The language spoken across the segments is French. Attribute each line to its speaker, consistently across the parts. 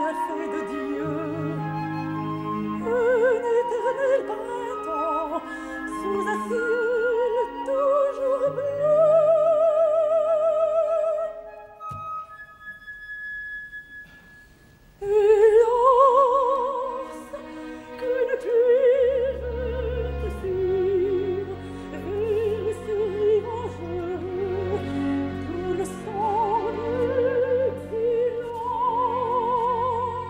Speaker 1: fait de Dieu un éternel printemps sous un ciel toujours bleu. Hélas, que ne puis-je te suivre vers ce rivage heureux d'où le sang exilant.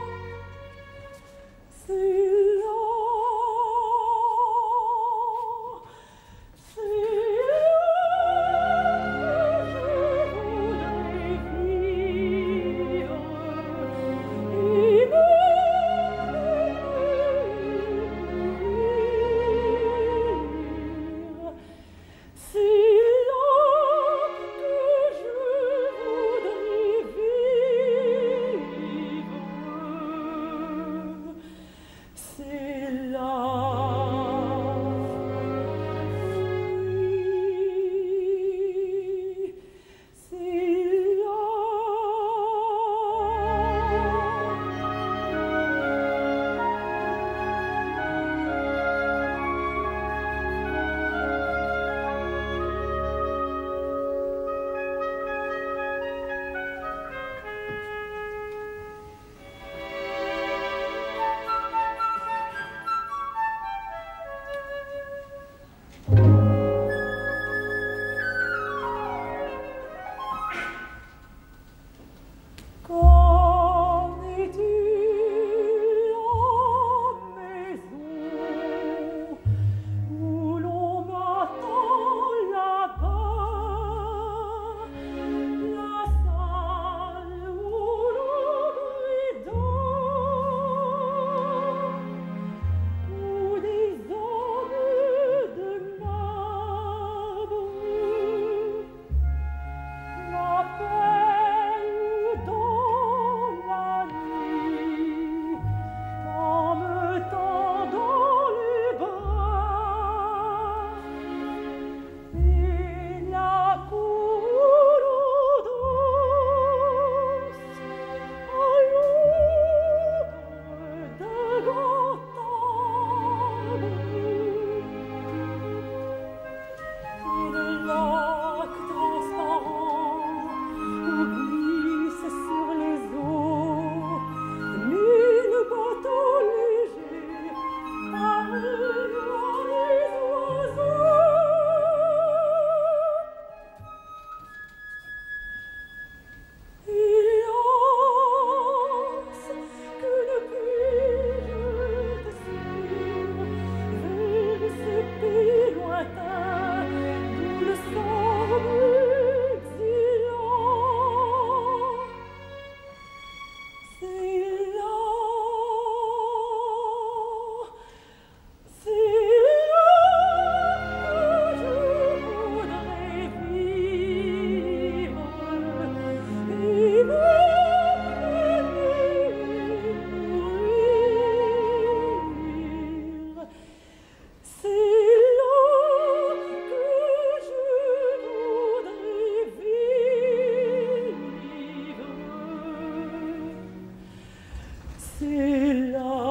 Speaker 1: C'est là, c'est là que je voudrais vivre et m'épanouir. C'est là que je voudrais vivre. C'est là. Oui, c'est là. Connais-tu la maison où l'on m'attend là-bas, la salle où l'on brille où des hommes de marbre m'appellent dans la nuit en me tendant les bras et la cour douce à l'ombre d'un grand arbre et le lac transparent où glisse sur les eaux mille bateaux légers parlant les oiseaux. Hélas, que ne puis-je te suivre vers ces pays lointains d'où le sang exilant. C'est là, c'est là que je voudrais vivre et m'épanouir. C'est là que je voudrais vivre. C'est là.